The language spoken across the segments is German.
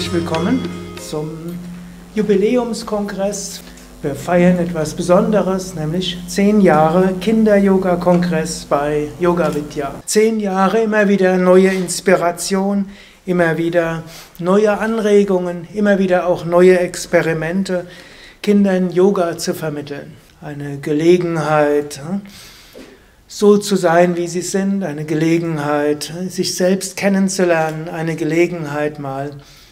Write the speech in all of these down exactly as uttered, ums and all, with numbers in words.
herzlich willkommen zum Jubiläumskongress. Wir feiern etwas Besonderes, nämlich zehn Jahre Kinder-Yoga-Kongress bei Yoga Vidya. Zehn Jahre, immer wieder neue Inspiration, immer wieder neue Anregungen, immer wieder auch neue Experimente, Kindern Yoga zu vermitteln. Eine Gelegenheit, so zu sein, wie sie sind, eine Gelegenheit, sich selbst kennenzulernen, eine Gelegenheit, mal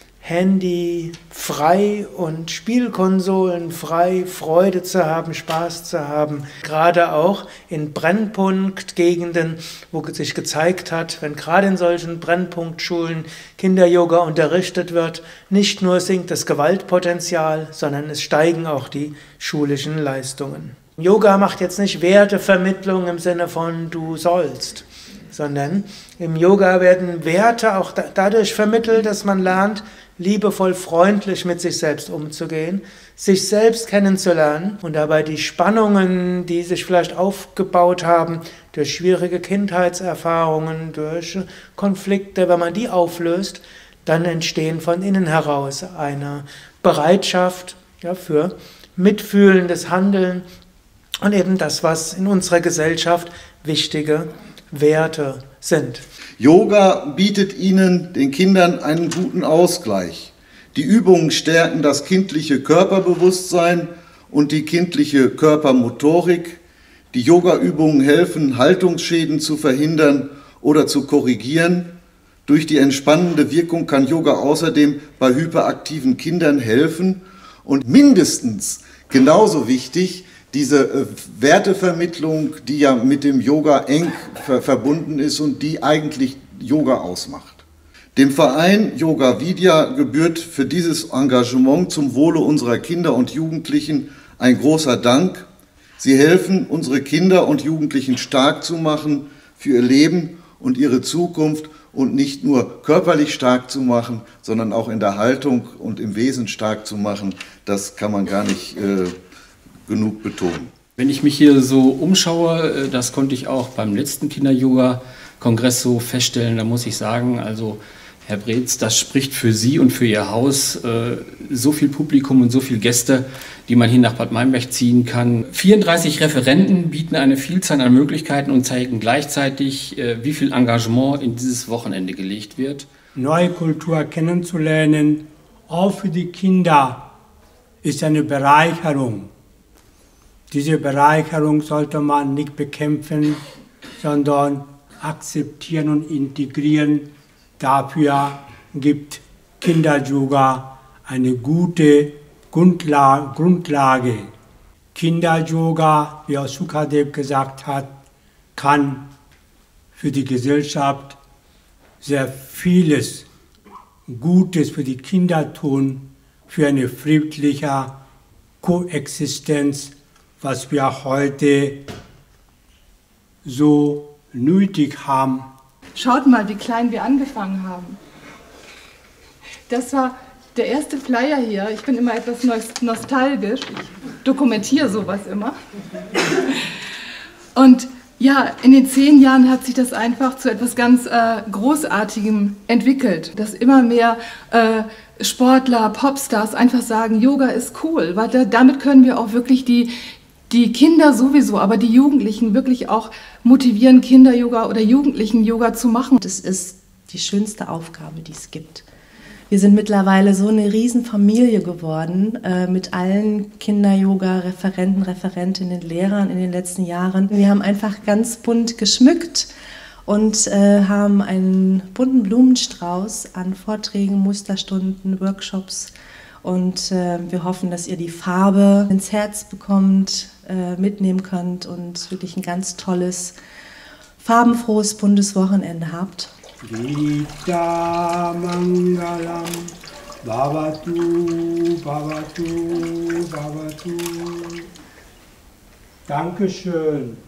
Handy frei und Spielkonsolen frei, Freude zu haben, Spaß zu haben. Gerade auch in Brennpunktgegenden, wo sich gezeigt hat, wenn gerade in solchen Brennpunktschulen Kinder-Yoga unterrichtet wird, nicht nur sinkt das Gewaltpotenzial, sondern es steigen auch die schulischen Leistungen. Yoga macht jetzt nicht Wertevermittlung im Sinne von du sollst, sondern im Yoga werden Werte auch dadurch vermittelt, dass man lernt, liebevoll, freundlich mit sich selbst umzugehen, sich selbst kennenzulernen und dabei die Spannungen, die sich vielleicht aufgebaut haben, durch schwierige Kindheitserfahrungen, durch Konflikte, wenn man die auflöst, dann entstehen von innen heraus eine Bereitschaft, ja, für mitfühlendes Handeln und eben das, was in unserer Gesellschaft wichtige Werte sind. Yoga bietet Ihnen, den Kindern, einen guten Ausgleich. Die Übungen stärken das kindliche Körperbewusstsein und die kindliche Körpermotorik. Die Yoga-Übungen helfen, Haltungsschäden zu verhindern oder zu korrigieren. Durch die entspannende Wirkung kann Yoga außerdem bei hyperaktiven Kindern helfen. Und mindestens genauso wichtig, diese äh, Wertevermittlung, die ja mit dem Yoga eng ver verbunden ist und die eigentlich Yoga ausmacht. Dem Verein Yoga Vidya gebührt für dieses Engagement zum Wohle unserer Kinder und Jugendlichen ein großer Dank. Sie helfen, unsere Kinder und Jugendlichen stark zu machen für ihr Leben und ihre Zukunft und nicht nur körperlich stark zu machen, sondern auch in der Haltung und im Wesen stark zu machen. Das kann man gar nicht äh, genug betonen. Wenn ich mich hier so umschaue, das konnte ich auch beim letzten Kinder-Yoga-Kongress so feststellen, da muss ich sagen, also Herr Breetz, das spricht für Sie und für Ihr Haus, so viel Publikum und so viele Gäste, die man hier nach Bad Meinberg ziehen kann. vierunddreißig Referenten bieten eine Vielzahl an Möglichkeiten und zeigen gleichzeitig, wie viel Engagement in dieses Wochenende gelegt wird. Neue Kultur kennenzulernen, auch für die Kinder, ist eine Bereicherung. Diese Bereicherung sollte man nicht bekämpfen, sondern akzeptieren und integrieren. Dafür gibt Kinder-Yoga eine gute Grundlage. Kinder-Yoga, wie auch Sukadev gesagt hat, kann für die Gesellschaft sehr vieles Gutes für die Kinder tun, für eine friedliche Koexistenz, was wir heute so nötig haben. Schaut mal, wie klein wir angefangen haben. Das war der erste Flyer hier. Ich bin immer etwas nostalgisch. Ich dokumentiere sowas immer. Und ja, in den zehn Jahren hat sich das einfach zu etwas ganz äh, Großartigem entwickelt. Dass immer mehr äh, Sportler, Popstars einfach sagen, Yoga ist cool. Weil da, damit können wir auch wirklich die Die Kinder sowieso, aber die Jugendlichen wirklich auch motivieren, Kinder-Yoga oder Jugendlichen-Yoga zu machen. Das ist die schönste Aufgabe, die es gibt. Wir sind mittlerweile so eine Riesenfamilie geworden, äh, mit allen Kinder-Yoga-Referenten, Referentinnen, Lehrern in den letzten Jahren. Wir haben einfach ganz bunt geschmückt und äh, haben einen bunten Blumenstrauß an Vorträgen, Musterstunden, Workshops. Und äh, wir hoffen, dass ihr die Farbe ins Herz bekommt, äh, mitnehmen könnt und wirklich ein ganz tolles, farbenfrohes, buntes Wochenende habt. Gita Mangalam Bhavatu, Bhavatu, Bhavatu. Dankeschön.